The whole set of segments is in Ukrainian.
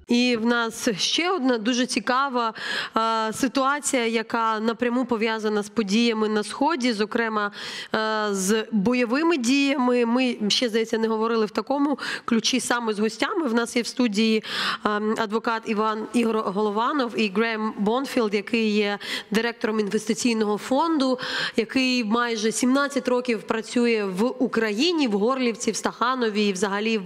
І в нас ще одна дуже цікава ситуація, яка напряму пов'язана з подіями на Сході, зокрема з бойовими діями. Ми ще, здається, не говорили в такому ключі саме з гостями. В нас є в студії адвокат Ігор Голованов і Грем Бонфілд, який є директором інвестиційного фонду, який майже 17 років працює в Україні, в Горлівці, в Стаханові і взагалі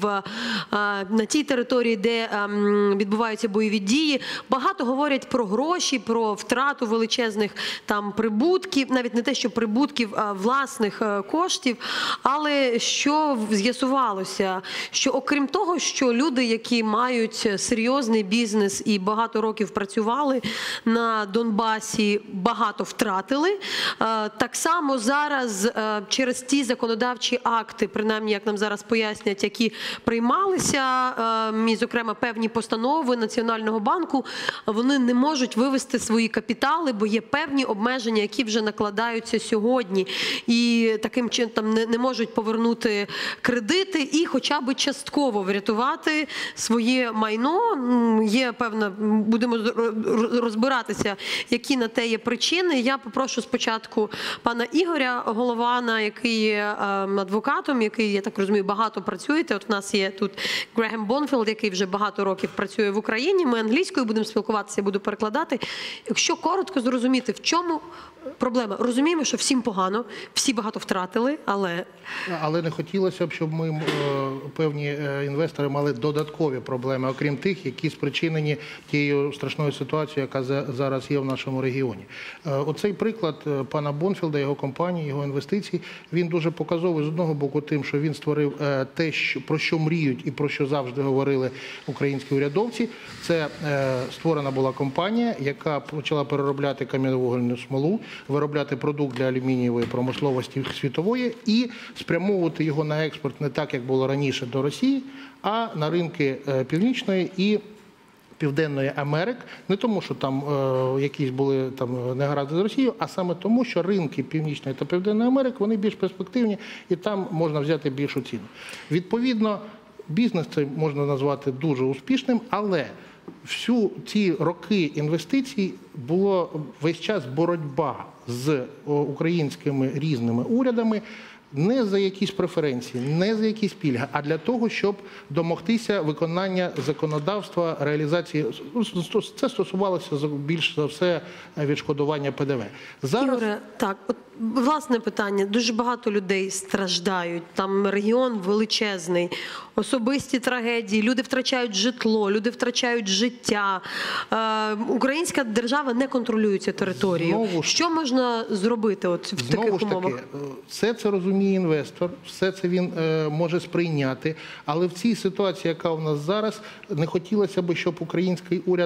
на тій території, де відбуваються бойові дії. Багато говорять про гроші, про втрату величезних там прибутків, навіть не те, що прибутків, а власних коштів. Але що з'ясувалося? Що окрім того, що люди, які мають серйозний бізнес і багато років працювали на Донбасі, багато втратили, так само зараз через ті законодавчі акти, принаймні, як нам зараз пояснять, які приймалися, і, зокрема, певні постанови Національного банку, вони не можуть вивести свої капітали, бо є певні обмеження, які вже накладаються сьогодні. І таким чином там не можуть повернути кредити і хоча б частково врятувати своє майно. Є певна, будемо розбиратися, які на те є причини. Я попрошу спочатку пана Ігоря Голована, який є адвокатом, який, я так розумію, багато працюєте. От в нас є тут Грем Бонфілд, який вже багато років працює в Україні. Ми англійською будемо спілкуватися, я буду перекладати. Якщо коротко зрозуміти, в чому проблема? Розуміємо, що всім погано, всі багато втратили, але... Але не хотілося б, щоб ми, певні інвестори, мали додаткові проблеми, окрім тих, які спричинені тією страшною ситуацією, яка зараз є в нашому регіоні. Оцей приклад пана Бонфілда, його компанії, його інвестицій, він дуже показовий з одного боку тим, що він створив те, про що мріють і про що завжди говорили українські урядовці. Це створена була компанія, яка почала переробляти кам'яновугільну смолу, виробляти продукт для алюмінієвої промисловості світової і спрямовувати його на експорт не так, як було раніше до Росії, а на ринки Північної і Південної Америки. Не тому, що там якісь були там негаразди з Росією, а саме тому, що ринки Північної та Південної Америки, вони більш перспективні і там можна взяти більшу ціну. Відповідно, бізнес це можна назвати дуже успішним, але всю ці роки інвестицій було весь час боротьба з українськими різними урядами не за якісь преференції, не за якісь пільги, а для того, щоб домогтися виконання законодавства, реалізації. Це стосувалося більш за все відшкодування ПДВ. Зараз... Ігоре, так, от, власне питання. Дуже багато людей страждають, там регіон величезний, особисті трагедії, люди втрачають житло, люди втрачають життя. Українська держава не контролює цю територію. Що можна зробити от в таких умовах? Все це розуміє інвестор, все це він може сприйняти, але в цій ситуації, яка у нас зараз, не хотілося б, щоб український уряд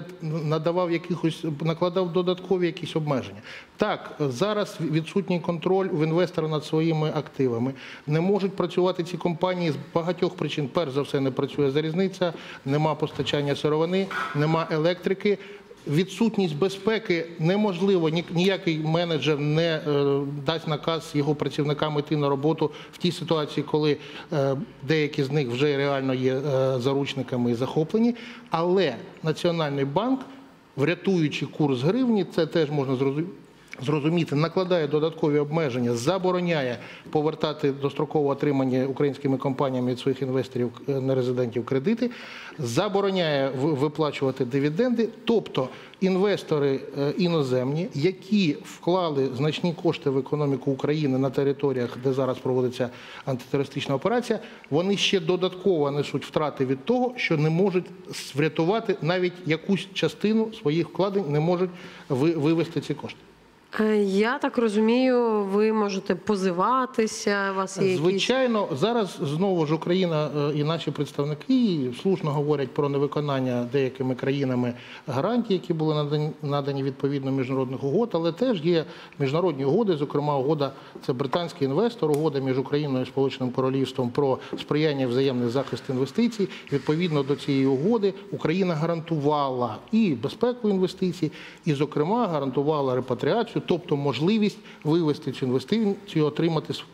накладав додаткові якісь обмеження. Так, зараз відсутній контроль в інвестора над своїми активами. Не можуть працювати ці компанії з багатьох причин. Перш за все, не працює залізниця, нема постачання сировини, нема електрики. Відсутність безпеки неможливо, ніякий менеджер не дасть наказ його працівникам йти на роботу в тій ситуації, коли деякі з них вже реально є заручниками і захоплені. Але Національний банк, врятуючи курс гривні, це теж можна зрозуміти, накладає додаткові обмеження, забороняє повертати дострокове отримання українськими компаніями від своїх інвесторів, нерезидентів кредити, забороняє виплачувати дивіденди, тобто інвестори іноземні, які вклали значні кошти в економіку України на територіях, де зараз проводиться антитерористична операція, вони ще додатково несуть втрати від того, що не можуть врятувати навіть якусь частину своїх вкладень, не можуть вивести ці кошти. Я так розумію, ви можете позиватися, у вас є якісь... Звичайно, зараз знову ж Україна і наші представники слушно говорять про невиконання деякими країнами гарантій, які були надані відповідно міжнародних угод, але теж є міжнародні угоди, зокрема угода, це британський інвестор, угода між Україною і Сполученим Королівством про сприяння взаємний захист інвестицій. Відповідно до цієї угоди Україна гарантувала і безпеку інвестицій, і, зокрема, гарантувала репатріацію, тобто можливість вивести цю інвестицію, отримати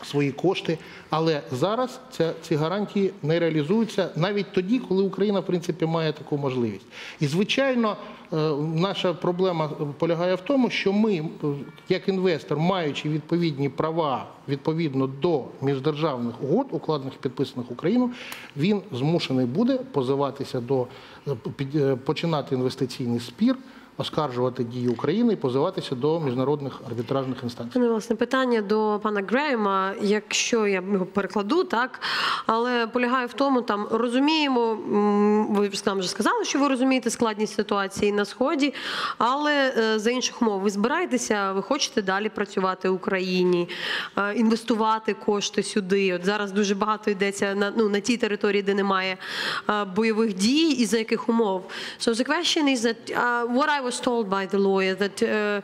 свої кошти. Але зараз ці гарантії не реалізуються навіть тоді, коли Україна, в принципі, має таку можливість. І, звичайно, наша проблема полягає в тому, що ми, як інвестор, маючи відповідні права відповідно до міждержавних угод, укладених і підписаних Україною, він змушений буде позиватися починати інвестиційний спір, оскаржувати дії України і позиватися до міжнародних арбітражних інстанцій. Власне, питання до пана Грейма, якщо я його перекладу, так, але полягає в тому, там, розуміємо, ви нам вже сказали, що ви розумієте складність ситуації на Сході, але за інших умов ви збираєтеся, ви хочете далі працювати в Україні, інвестувати кошти сюди. От зараз дуже багато йдеться на тій території, де немає бойових дій, і за яких умов. So the question is that what I was told by the lawyer that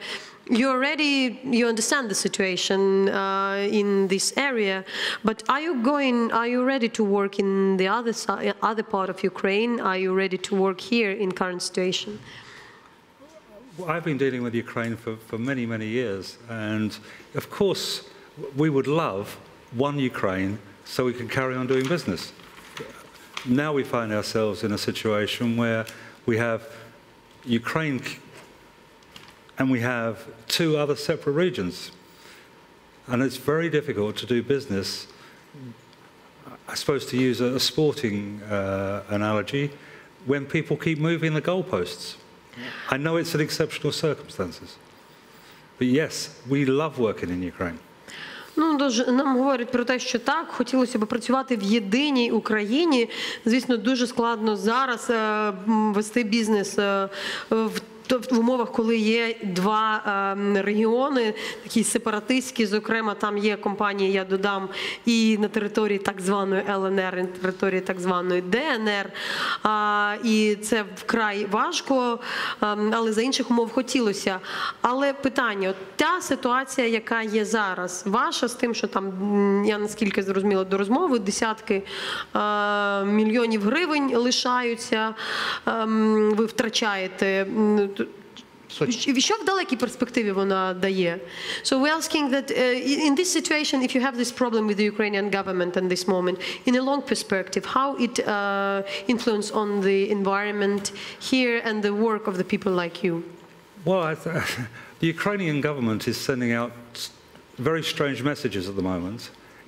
you understand the situation in this area, but are you ready to work in the other part of Ukraine? Are you ready to work here in current situation? Well, I've been dealing with Ukraine for many, many years, and of course we would love one Ukraine so we can carry on doing business. Now we find ourselves in a situation where we have Ukraine and we have two other separate regions. And it's very difficult to do business, I suppose to use a sporting analogy, when people keep moving the goalposts. I know it's in exceptional circumstances. But yes, we love working in Ukraine. Нам говорять про те, що так, хотілося б працювати в єдиній Україні. Звісно, дуже складно зараз вести бізнес в умовах, коли є два регіони, такі сепаратистські, зокрема, там є компанії, я додам, і на території так званої ЛНР, і на території так званої ДНР. І це вкрай важко, але за інших умов хотілося. Але питання, та ситуація, яка є зараз, ваша з тим, що там, я наскільки зрозуміла до розмови, десятки мільйонів гривень лишаються, ви втрачаєте. Що в далекій перспективі вона дає? So we're asking that in this situation, if you have this problem with the Ukrainian government at this moment, in a long perspective, how it influence on the environment here and the work of the people like you? Well, the Ukrainian government is sending out very strange messages at the moment.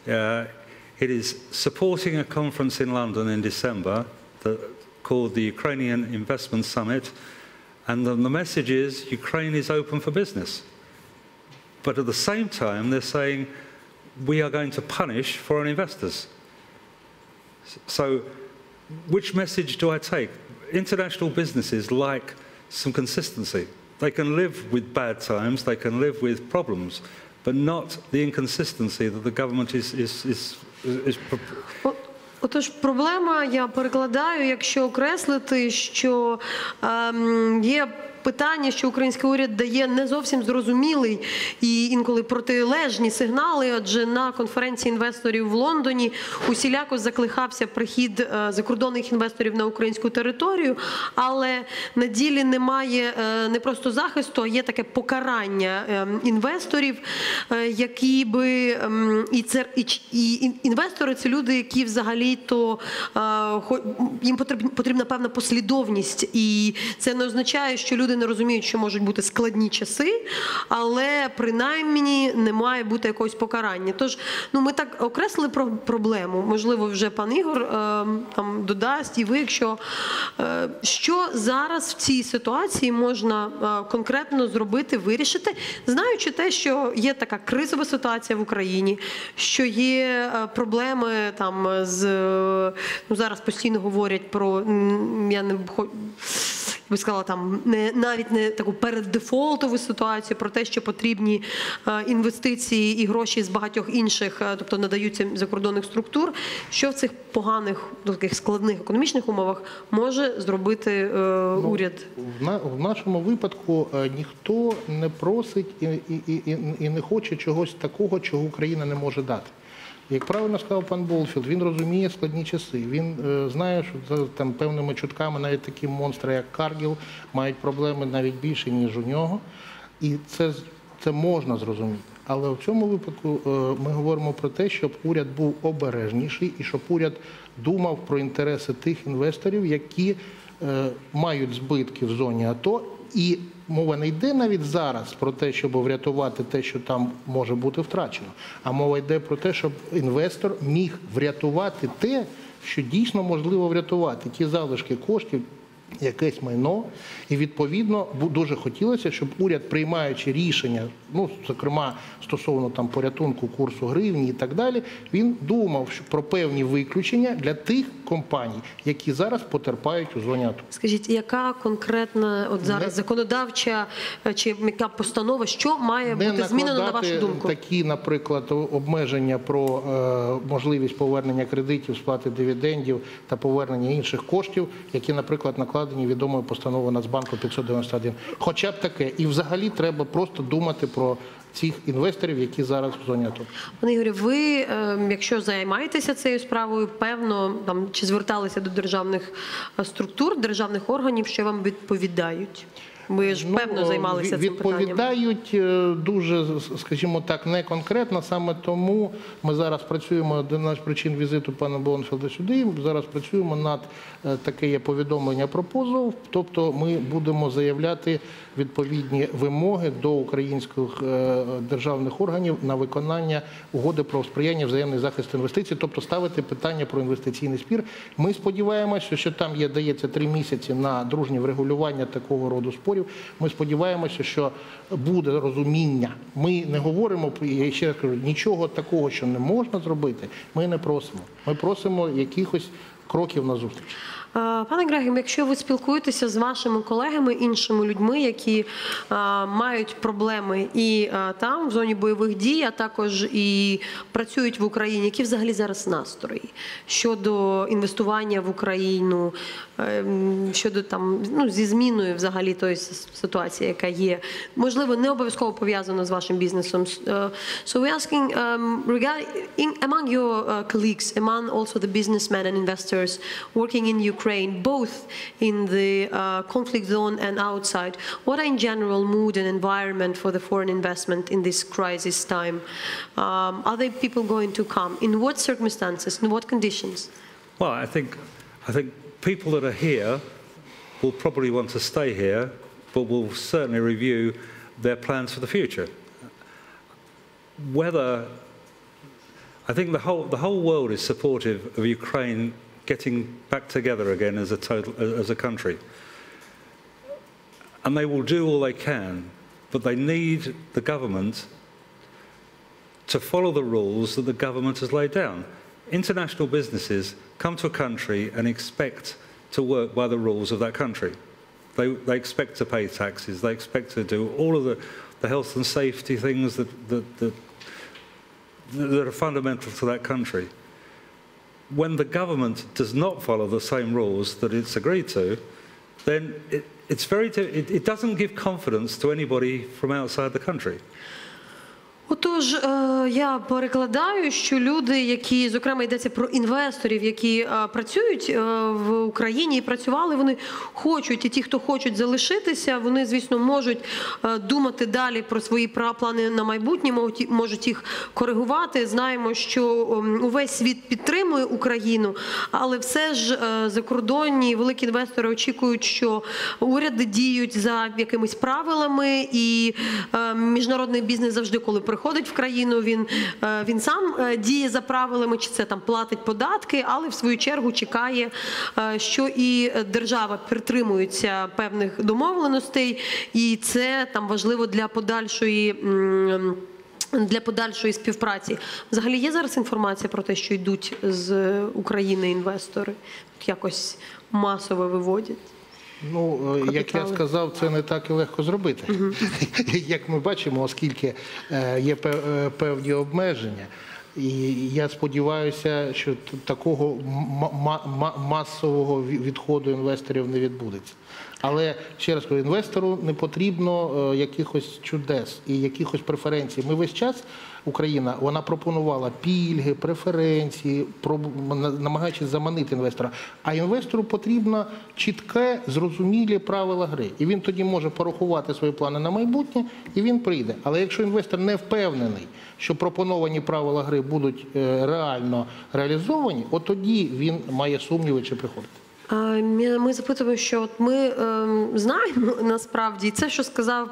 It is supporting a conference in London in December called the Ukrainian Investment Summit. And the message is Ukraine is open for business. But at the same time, they're saying we are going to punish foreign investors. So which message do I take? International businesses like some consistency. They can live with bad times, they can live with problems, but not the inconsistency that the government is Отож, проблема, я перекладаю, якщо окреслити, що є питання, що український уряд дає не зовсім зрозумілий і інколи протилежні сигнали, адже на конференції інвесторів в Лондоні усіляко закликався прихід закордонних інвесторів на українську територію, але на ділі немає не просто захисту, а є таке покарання інвесторів, які би... І інвестори – це люди, які взагалі-то... Їм потрібна певна послідовність, і це не означає, що люди не розуміють, що можуть бути складні часи, але принаймні не має бути якогось покарання. Тож, ми так окреслили проблему. Можливо, вже пан Ігор там додасть, і ви, якщо... Що зараз в цій ситуації можна конкретно зробити, вирішити, знаючи те, що є така кризова ситуація в Україні, що є проблеми там з... зараз постійно говорять про... Я не би сказала, там навіть не таку переддефолтову ситуацію, про те, що потрібні інвестиції і гроші з багатьох інших, тобто надаються закордонних структур. Що в цих поганих, таких складних економічних умовах може зробити уряд? В нашому випадку ніхто не просить і не хоче чогось такого, чого Україна не може дати. Як правильно сказав пан Болфілд, він розуміє складні часи. Він знає, що за там, певними чутками навіть такі монстри, як Каргіл, мають проблеми навіть більше, ніж у нього. І це це можна зрозуміти. Але в цьому випадку ми говоримо про те, щоб уряд був обережніший і щоб уряд думав про інтереси тих інвесторів, які мають збитки в зоні АТО. І мова не йде навіть зараз про те, щоб врятувати те, що там може бути втрачено, а мова йде про те, щоб інвестор міг врятувати те, що дійсно можливо врятувати, ті залишки коштів, якесь майно. І відповідно дуже хотілося, щоб уряд, приймаючи рішення, ну, зокрема стосовно там порятунку курсу гривні і так далі, він думав про певні виключення для тих компаній, які зараз потерпають у зоні АТО. Скажіть, яка конкретна от зараз законодавча чи яка постанова, що має бути змінено, на вашу думку? Такі, наприклад, обмеження про можливість повернення кредитів, сплати дивідендів та повернення інших коштів, які, наприклад, накладені відомою постановою Нацбанку 591. Хоча б таке. І взагалі треба просто думати про цих інвесторів, які зараз в зоні АТО. Пане Ігорю, ви, якщо займаєтеся цією справою, певно, там, чи зверталися до державних структур, державних органів, що вам відповідають? Ви ж, певно, займалися цим питанням. Відповідають дуже, скажімо так, не конкретно. Саме тому ми зараз працюємо, одна з причин візиту пана Блонфелда сюди, зараз працюємо над таке є повідомлення про позов. Тобто ми будемо заявляти відповідні вимоги до українських державних органів на виконання угоди про сприяння взаємний захист інвестицій, тобто ставити питання про інвестиційний спір. Ми сподіваємося, що там дається 3 місяці на дружнє врегулювання такого роду спорів. Ми сподіваємося, що буде розуміння. Ми не говоримо, я ще раз кажу, нічого такого, що не можна зробити, ми не просимо. Ми просимо якихось кроків назустріч. Пане Грегем, якщо ви спілкуєтеся з вашими колегами, іншими людьми, які мають проблеми і там, в зоні бойових дій, а також і працюють в Україні, які взагалі зараз настрої щодо інвестування в Україну, щодо там, ну, зі зміною взагалі тої ситуації, яка є, можливо, не обов'язково пов'язано з вашим бізнесом. So we're asking, among your colleagues, among also the businessmen and investors working in Ukraine, both in the conflict zone and outside, what are in general mood and environment for the foreign investment in this crisis time? Are they people going to come? In what circumstances? In what conditions? Well, I think people that are here will probably want to stay here, but will certainly review their plans for the future. I think the whole world is supportive of Ukraine getting back together again as a country. And they will do all they can, but they need the government to follow the rules that the government has laid down. International businesses come to a country and expect to work by the rules of that country. They expect to pay taxes, they expect to do all of the health and safety things that are fundamental to that country. When the government does not follow the same rules that it's agreed to, then it doesn't give confidence to anybody from outside the country. Отож, я перекладаю, що люди, які, зокрема, йдеться про інвесторів, які працюють в Україні і працювали, вони хочуть, і ті, хто хочуть залишитися, вони, звісно, можуть думати далі про свої плани на майбутнє, можуть їх коригувати. Знаємо, що увесь світ підтримує Україну, але все ж закордонні великі інвестори очікують, що уряди діють за якимись правилами, і міжнародний бізнес завжди, коли приходить в країну, він сам діє за правилами, чи це там платить податки, але в свою чергу чекає, що і держава притримується певних домовленостей, і це там важливо для подальшої співпраці. Взагалі є зараз інформація про те, що йдуть з України інвестори, якось масово виводять? Ну, як я сказав, це не так і легко зробити. Як ми бачимо, оскільки є певні обмеження. І я сподіваюся, що такого масового відходу інвесторів не відбудеться. Але, ще раз кажу, інвестору не потрібно якихось чудес і якихось преференцій. Ми весь час, Україна, вона пропонувала пільги, преференції, намагаючись заманити інвестора. А інвестору потрібно чітке, зрозумілі правила гри. І він тоді може порахувати свої плани на майбутнє, і він прийде. Але якщо інвестор не впевнений, що пропоновані правила гри будуть реально реалізовані, от тоді він має сумніви, чи приходить. Ми запитуємо, що от ми знаємо насправді, і це, що сказав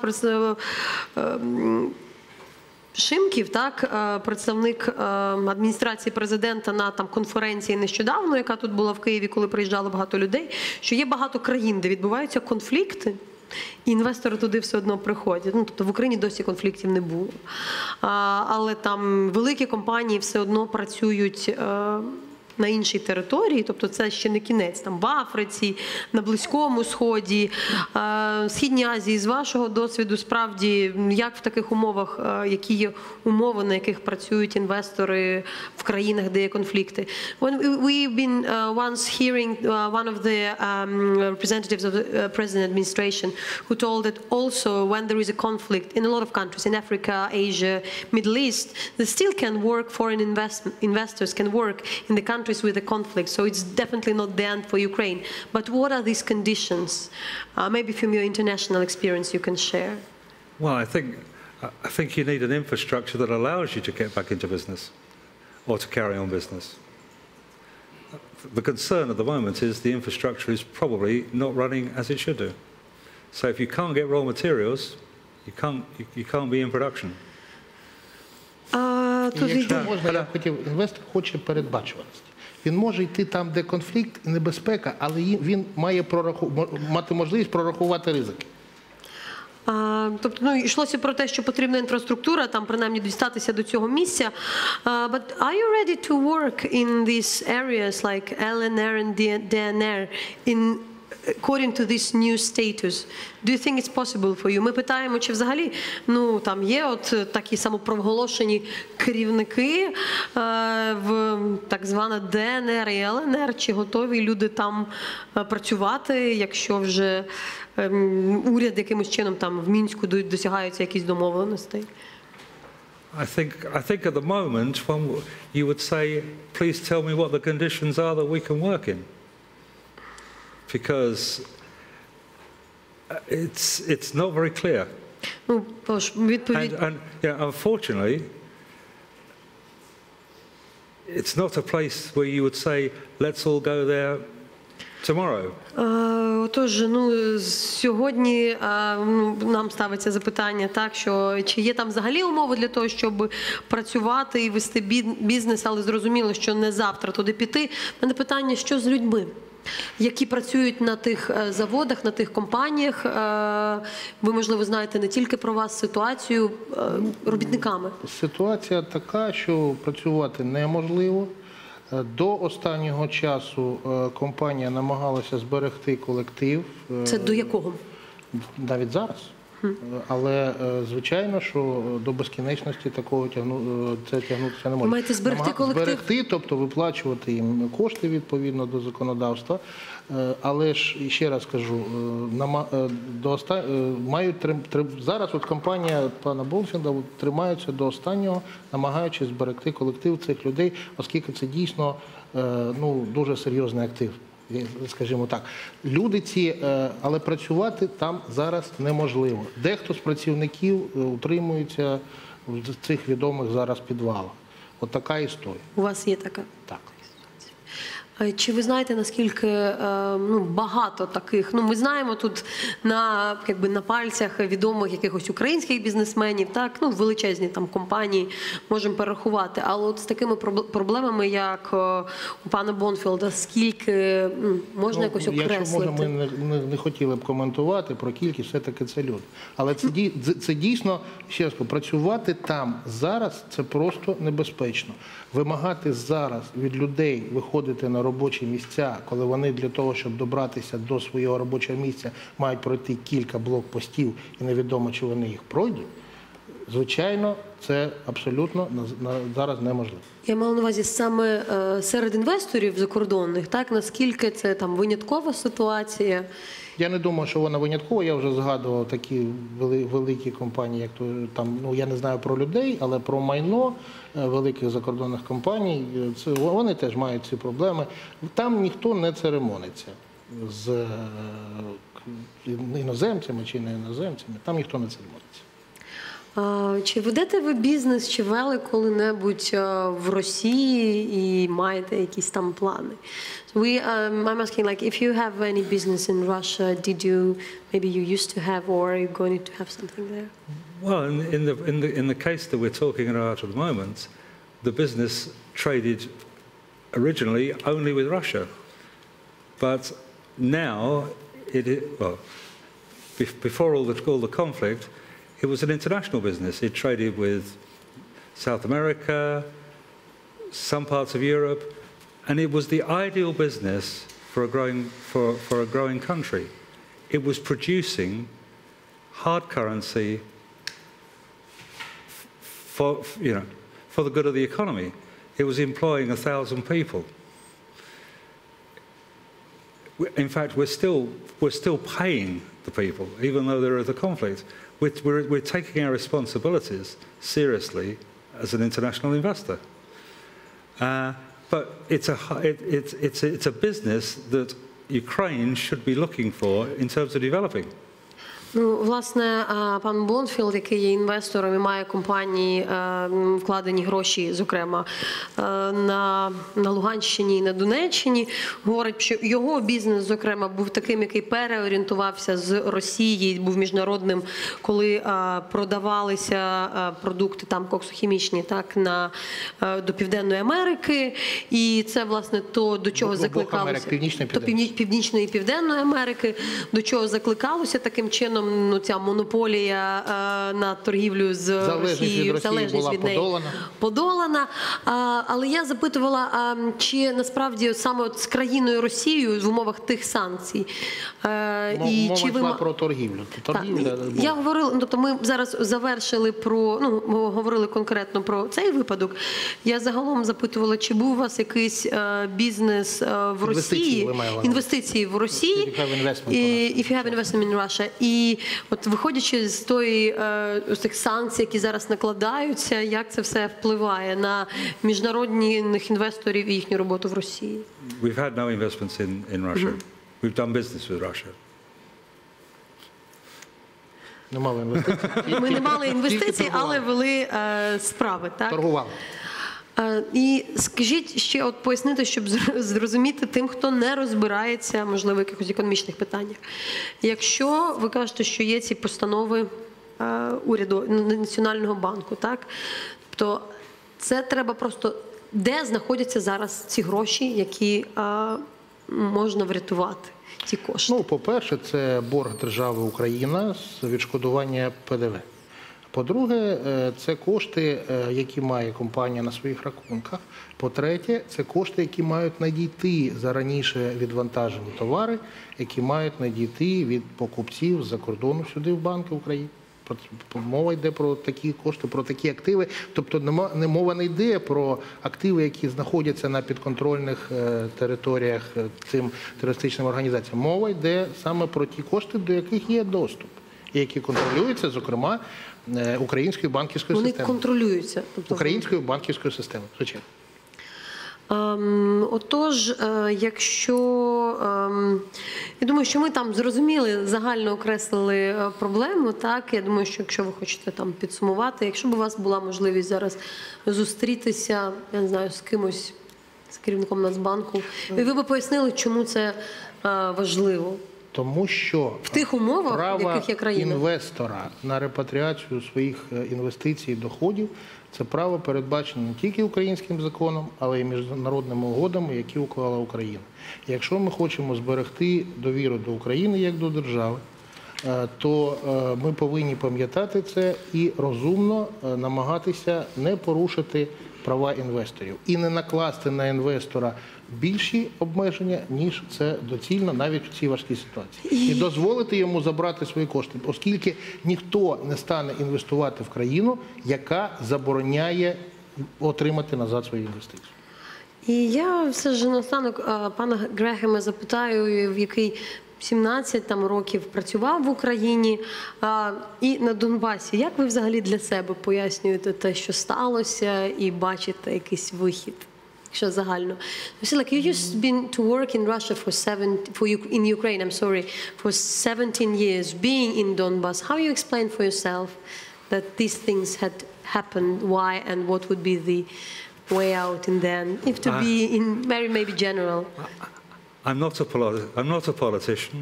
Шимків, так, представник адміністрації президента на конференції нещодавно, яка тут була в Києві, коли приїжджало багато людей, що є багато країн, де відбуваються конфлікти, і інвестори туди все одно приходять. Ну, тобто в Україні досі конфліктів не було. Але там великі компанії все одно працюють на іншій території, тобто це ще не кінець, там в Африці, на Близькому Сході, Східній Азії. З вашого досвіду, справді, як в таких умовах, які є умови, на яких працюють інвестори в країнах, де є конфлікти? We've been once hearing one of the representatives of the present administration who told that also when there is a conflict in a lot of countries, in Africa, Asia, Middle East, they still can work, foreign investors can work in the countries with the conflict, so it's definitely not the end for Ukraine. But what are these conditions? Maybe from your international experience you can share. Well, I think you need an infrastructure that allows you to get back into business or to carry on business. The concern at the moment is the infrastructure is probably not running as it should do. So if you can't get raw materials, you can't be in production. Якщо можна, я хотів, інвестор хоче передбачуваності. Він може йти там, де конфлікт і небезпека, але він має мати можливість прорахувати ризики. Тобто, йшлося про те, що потрібна інфраструктура, там принаймні дістатися до цього місця. But are you ready to work in these areas like LNR and DNR according to this new status? Do you think it's possible for you? Ми питаємо, чи взагалі, там є от такі самопроголошені керівники в так звана ДНР і ЛНР, чи готові люди там працювати, якщо вже уряд якимось чином там в Мінську досягаються якісь домовленостей? I think at the moment, you would say, please tell me what the conditions are that we can work in. Because it's not very clear. And unfortunately, it's not a place where you would say, let's all go there tomorrow. Отож, сьогодні нам ставиться запитання, так, що чи є там взагалі умови для того, щоб працювати і вести бізнес, але зрозуміло, що не завтра туди піти. У мене питання, що з людьми, які працюють на тих заводах, на тих компаніях. Ви, можливо, знаєте не тільки про вас ситуацію робітниками. Ситуація така, що працювати неможливо. До останнього часу компанія намагалася зберегти колектив. Це до якого? Навіть зараз. Але, звичайно, що до безкінечності такого це тягнутися не може. Маєте зберегти колектив? Зберегти, тобто виплачувати їм кошти відповідно до законодавства. Але ж, ще раз кажу, зараз от компанія пана Бонфілда тримається до останнього, намагаючись зберегти колектив цих людей, оскільки це дійсно дуже серйозний актив. Скажімо так, люди ці, але працювати там зараз неможливо. Дехто з працівників утримується в цих відомих зараз підвалах. От така історія. У вас є така? Так. Чи ви знаєте, наскільки багато таких, ми знаємо тут на пальцях відомих якихось українських бізнесменів, так, величезні там компанії можемо перерахувати, але от з такими проблемами, як у пана Бонфілда, скільки можна якось окреслити? Якщо можна, ми не хотіли б коментувати про кількість, все-таки це люди. Але це дійсно, ще раз кажу, працювати там зараз – це просто небезпечно. Вимагати зараз від людей виходити на робочі місця, коли вони для того, щоб добратися до свого робочого місця, мають пройти кілька блокпостів і невідомо, чи вони їх пройдуть, Звичайно, це абсолютно зараз неможливо. Я мала на увазі саме серед інвесторів закордонних, так? Наскільки це там виняткова ситуація? Я не думаю, що вона виняткова. Я вже згадував такі великі компанії, як то там, ну я не знаю про людей, але про майно великих закордонних компаній. Вони теж мають ці проблеми. Там ніхто не церемониться з іноземцями чи не іноземцями. Там ніхто не церемониться. Чи ведете ви бізнес, чи вели коли-небудь в Росії і маєте якісь там плани? I'm asking, like, if you have any business in Russia, maybe you used to have, or are you going to have something there? Well, in the case that we're talking about at the moment, the business traded originally only with Russia, but now before all the conflict, it was an international business. It traded with South America, some parts of Europe, and it was the ideal business for a growing country. It was producing hard currency for the good of the economy. It was employing 1,000 people. In fact, we're still paying the people, even though there is a conflict. We're taking our responsibilities seriously as an international investor. But it's a business that Ukraine should be looking for in terms of developing. Ну, власне, пан Блонфілд, який є інвестором і має компанії, вкладені гроші, зокрема, на Луганщині і на Донеччині, говорить, що його бізнес, зокрема, був таким, який переорієнтувався з Росії, був міжнародним, коли продавалися продукти там коксохімічні, так, до Південної Америки. І це, власне, то, до чого закликалося. Північної і Південної Америки, до чого закликалося таким чином. Ну, ця монополія на торгівлю з Росією, залежність від неї подолана. Але я запитувала, чи насправді саме от з країною Росією в умовах тих санкцій. Мова йшла про торгівлю. Я говорила, тобто ми зараз завершили говорили конкретно про цей випадок. Я загалом запитувала, чи був у вас якийсь бізнес в Росії, інвестиції в Росії, if you have investment in Russia. І от виходячи з тих санкцій, які зараз накладаються, як це все впливає на міжнародних інвесторів і їхню роботу в Росії? We've had no investments in Russia. We've done business with Russia. Ми не мали інвестицій, але вели справи, так? Торгували. І скажіть ще, от пояснити, щоб зрозуміти тим, хто не розбирається, можливо, в якихось економічних питаннях. Якщо ви кажете, що є ці постанови уряду, Національного банку, так? Тобто це треба просто, де знаходяться зараз ці гроші, які можна врятувати, ці кошти? Ну, по-перше, це борг держави Україна з відшкодування ПДВ. По-друге, це кошти, які має компанія на своїх рахунках. По-третє, це кошти, які мають надійти за раніше відвантажені товари, які мають надійти від покупців з-за кордону сюди в банки України. Мова йде про такі кошти, про такі активи. Тобто мова не йде про активи, які знаходяться на підконтрольних територіях цим терористичним організаціям. Мова йде саме про ті кошти, до яких є доступ, і які контролюються, зокрема, українською банківською системою. Вони контролюються? Українською банківською системою, звичайно. Отож, якщо, я думаю, що ми там зрозуміли, загально окреслили проблему, так, я думаю, що якщо ви хочете там підсумувати, якщо б у вас була можливість зараз зустрітися, я не знаю, з кимось, з керівником Нацбанку, і ви б пояснили, чому це важливо? Тому що в тих умовах, в яких є країна, інвестора на репатріацію своїх інвестицій і доходів – це право передбачено не тільки українським законом, але й міжнародними угодами, які уклала Україна. Якщо ми хочемо зберегти довіру до України як до держави, то ми повинні пам'ятати це і розумно намагатися не порушити права інвесторів і не накласти на інвестора більші обмеження, ніж це доцільно навіть в цій важкій ситуації. І дозволити йому забрати свої кошти, оскільки ніхто не стане інвестувати в країну, яка забороняє отримати назад свої інвестиції. І я все ж наостанок пана Грехема запитаю, в який 17 там років працював в Україні і на Донбасі. Як ви взагалі для себе пояснюєте те, що сталося, і бачите якийсь вихід? Якщо загально. Like you just been to work in Russia in Ukraine, I'm sorry, for 17 years, being in Donbas. How you explain for yourself that these things had happened? Why and what would be the way out in the end? If to be in very maybe general. I'm not a politician.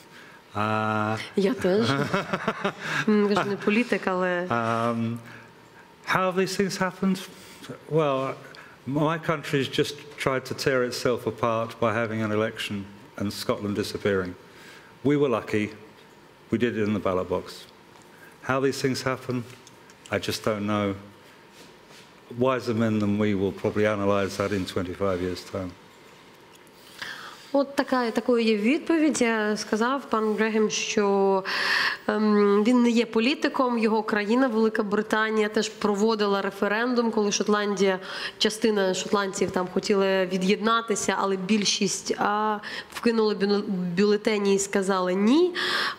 Я теж. Кажу, не політик, але... How have these things happened? Well, my country has just tried to tear itself apart by having an election and Scotland disappearing. We were lucky. We did it in the ballot box. How these things happen, I just don't know. Wiser men than we will probably analyse that in 25 years' time. От такою є відповідь. Сказав пан Грехем, що він не є політиком, його країна, Велика Британія, теж проводила референдум, коли Шотландія, частина шотландців там хотіли від'єднатися, але більшість вкинули бюлетені і сказали ні,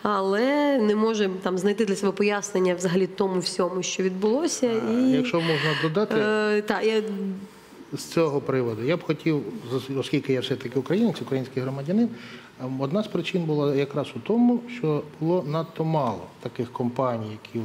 але не може там знайти для себе пояснення взагалі тому всьому, що відбулося. І, якщо можна додати... З цього приводу я б хотів, оскільки я все-таки українець, український громадянин, одна з причин була якраз у тому, що було надто мало таких компаній, які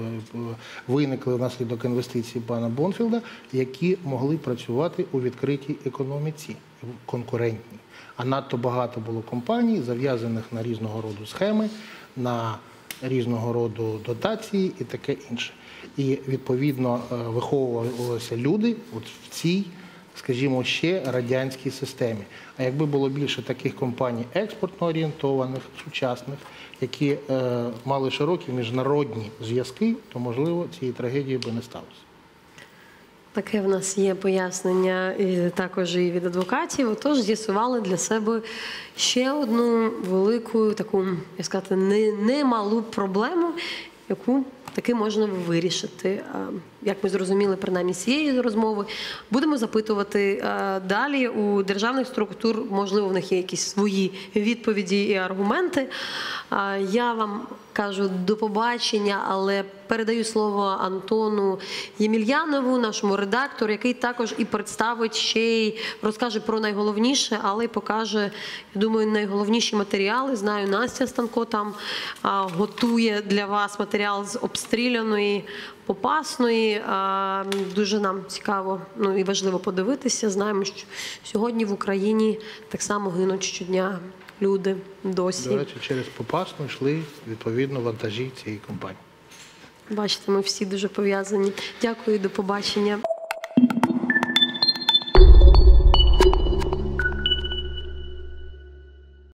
виникли внаслідок інвестицій пана Бонфілда, які могли працювати у відкритій економіці, конкурентній. А надто багато було компаній, зав'язаних на різного роду схеми, на різного роду дотації і таке інше. І, відповідно, виховувалися люди от в цій, скажімо, ще радянській системі. А якби було більше таких компаній експортно орієнтованих, сучасних, які мали широкі міжнародні зв'язки, то, можливо, цієї трагедії би не сталося. Таке в нас є пояснення також і від адвокатів. Отож, з'ясували для себе ще одну велику, таку, як сказати, немалу проблему, яку таки можна вирішити. Як ми зрозуміли, принаймні, з цієї розмови, будемо запитувати далі у державних структур, можливо, в них є якісь свої відповіді і аргументи. Я вам кажу до побачення, але передаю слово Антону Ємельянову, нашому редактору, який також і представить, ще й розкаже про найголовніше, але й покаже, я думаю, найголовніші матеріали. Знаю, Настя Станко там готує для вас матеріал з обстріляної Попасної. Дуже нам цікаво і важливо подивитися. Знаємо, що сьогодні в Україні так само гинуть щодня люди досі. До речі, через Попасну йшли, відповідно, вантажі цієї компанії. Бачите, ми всі дуже пов'язані. Дякую, до побачення.